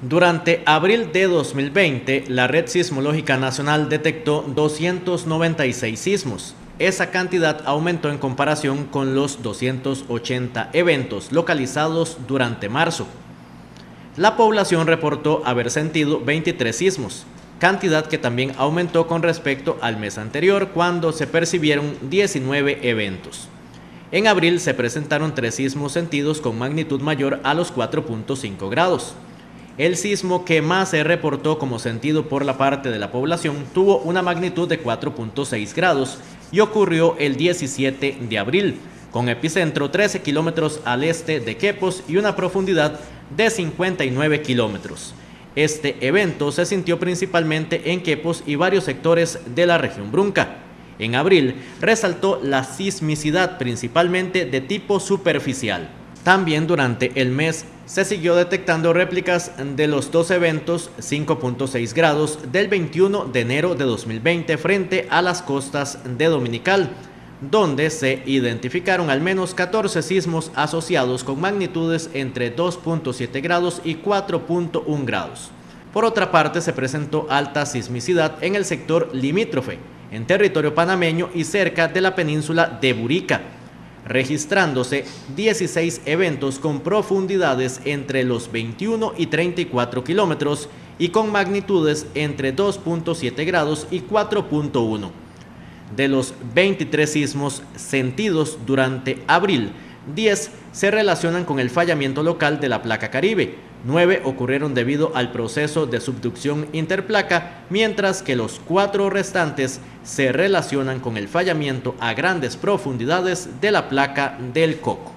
Durante abril de 2020, la Red Sismológica Nacional detectó 296 sismos. Esa cantidad aumentó en comparación con los 280 eventos localizados durante marzo. La población reportó haber sentido 23 sismos, cantidad que también aumentó con respecto al mes anterior, cuando se percibieron 19 eventos. En abril se presentaron 3 sismos sentidos con magnitud mayor a los 4.5 grados. El sismo que más se reportó como sentido por la parte de la población tuvo una magnitud de 4.6 grados y ocurrió el 17 de abril, con epicentro 13 kilómetros al este de Quepos y una profundidad de 59 kilómetros. Este evento se sintió principalmente en Quepos y varios sectores de la región Brunca. En abril resaltó la sismicidad principalmente de tipo superficial. También durante el mes se siguió detectando réplicas de los dos eventos 5.6 grados del 21 de enero de 2020 frente a las costas de Dominical, donde se identificaron al menos 14 sismos asociados con magnitudes entre 2.7 grados y 4.1 grados. Por otra parte, se presentó alta sismicidad en el sector limítrofe, en territorio panameño y cerca de la península de Burica, registrándose 16 eventos con profundidades entre los 21 y 34 kilómetros y con magnitudes entre 2.7 grados y 4.1. De los 23 sismos sentidos durante abril, 10 se relacionan con el fallamiento local de la placa Caribe, 9 ocurrieron debido al proceso de subducción interplaca, mientras que los 4 restantes se relacionan con el fallamiento a grandes profundidades de la placa del Coco.